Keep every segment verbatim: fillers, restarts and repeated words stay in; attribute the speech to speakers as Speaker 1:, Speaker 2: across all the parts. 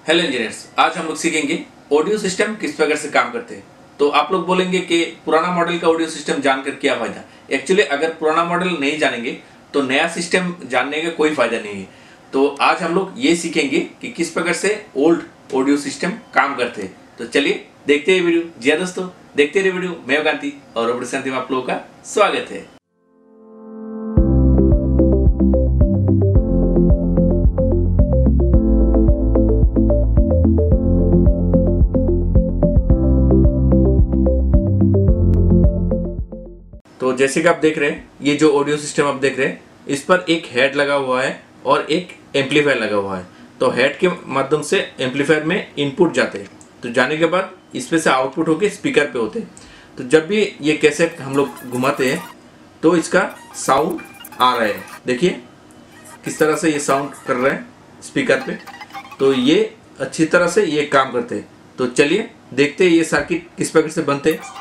Speaker 1: Hello engineers, आज हम लोग सीखेंगे ऑडियो सिस्टम किस प्रकार से काम करते हैं। तो आप लोग बोलेंगे कि पुराना मॉडल का ऑडियो सिस्टम जानकर क्या फायदा। एक्चुअली अगर पुराना मॉडल नहीं जानेंगे तो नया सिस्टम जानने का कोई फायदा नहीं है। तो आज हम लोग ये सीखेंगे कि किस प्रकार से ओल्ड ऑडियो सिस्टम काम करते हैं। तो चलिए देखते हैं वीडियो। जी हाँ दोस्तों, देखते रहिए वीडियो। मैं कांति और रोबोटिक शांति में आप लोगों का स्वागत है। तो जैसे कि आप देख रहे हैं, ये जो ऑडियो सिस्टम आप देख रहे हैं, इस पर एक हेड लगा हुआ है और एक एम्पलीफायर लगा हुआ है। तो हेड के माध्यम से एम्पलीफायर में इनपुट जाते हैं, तो जाने के बाद इसमें से आउटपुट होके स्पीकर पे होते हैं। तो जब भी ये कैसेट हम लोग घुमाते हैं तो इसका साउंड आ रहा है। देखिए किस तरह से ये साउंड कर रहा है स्पीकर पे। तो ये अच्छी तरह से ये काम करते हैं। तो चलिए देखते हैं ये सर्किट किस प्रकार से बनते हैं।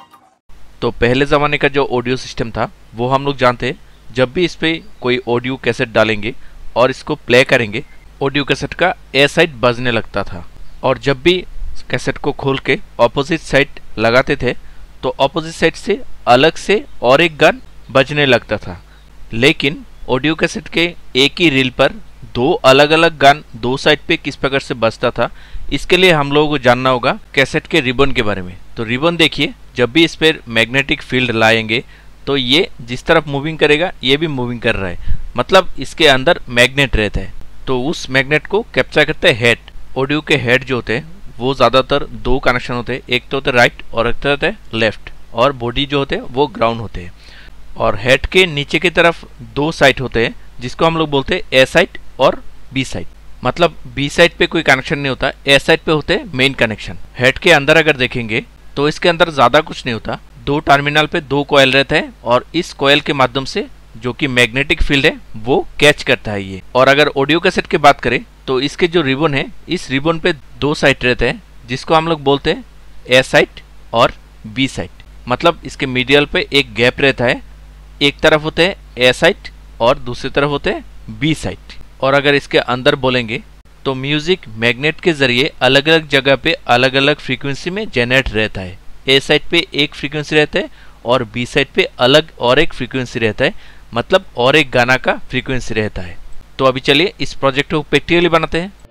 Speaker 2: तो पहले ज़माने का जो ऑडियो सिस्टम था वो हम लोग जानते हैं, जब भी इस पर कोई ऑडियो कैसेट डालेंगे और इसको प्ले करेंगे, ऑडियो कैसेट का ए साइड बजने लगता था। और जब भी कैसेट को खोल के ऑपोजिट साइड लगाते थे तो ऑपोजिट साइड से अलग से और एक गान बजने लगता था। लेकिन ऑडियो कैसेट के एक ही रील पर दो अलग अलग गान दो साइड पे किस प्रकार से बजता था, इसके लिए हम लोगों को जानना होगा कैसेट के रिबन के बारे में। तो रिबन देखिए, जब भी इस पर मैग्नेटिक फील्ड लाएंगे तो ये जिस तरफ मूविंग करेगा ये भी मूविंग कर रहा है, मतलब इसके अंदर मैग्नेट रहता है। तो उस मैग्नेट को कैप्चर करते हैं हेड। ऑडियो के हेड जो होते हैं वो ज़्यादातर दो कनेक्शन होते हैं, एक तो होते हैं राइट और एक तो होते हैं लेफ्ट, और बॉडी जो होते हैं वो ग्राउंड होते हैं। और हेड के नीचे की तरफ दो साइड होते हैं जिसको हम लोग बोलते हैं ए साइड और बी साइड। मतलब बी साइड पे कोई कनेक्शन नहीं होता, ए साइड पे होते हैं मेन कनेक्शन। हेड के अंदर अगर देखेंगे तो इसके अंदर ज़्यादा कुछ नहीं होता, दो टर्मिनल पे दो कॉयल रहता है और इस कॉयल के माध्यम से जो कि मैग्नेटिक फील्ड है वो कैच करता है ये। और अगर ऑडियो कैसेट की बात करें तो इसके जो रिबन है, इस रिबन पे दो साइड रहते हैं जिसको हम लोग बोलते हैं ए साइड और बी साइड। मतलब इसके मीडियल पे एक गैप रहता है, एक तरफ होते हैं ए साइड और दूसरी तरफ होते हैं बी साइड। और अगर इसके अंदर बोलेंगे तो म्यूजिक मैग्नेट के जरिए अलग अलग जगह पे अलग अलग फ्रीक्वेंसी में जनरेट रहता है। ए साइड पे एक फ्रीक्वेंसी रहता है और बी साइड पे अलग और एक फ्रीक्वेंसी रहता है, मतलब और एक गाना का फ्रीक्वेंसी रहता है। तो अभी चलिए इस प्रोजेक्ट को प्रैक्टिकली बनाते हैं।